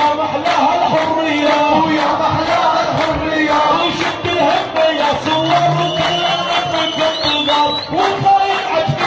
ويا محلاها الحرية ويا محلاها الحرية وشد الهمة يا صور وكلنا من قلب الغار والخاين عجب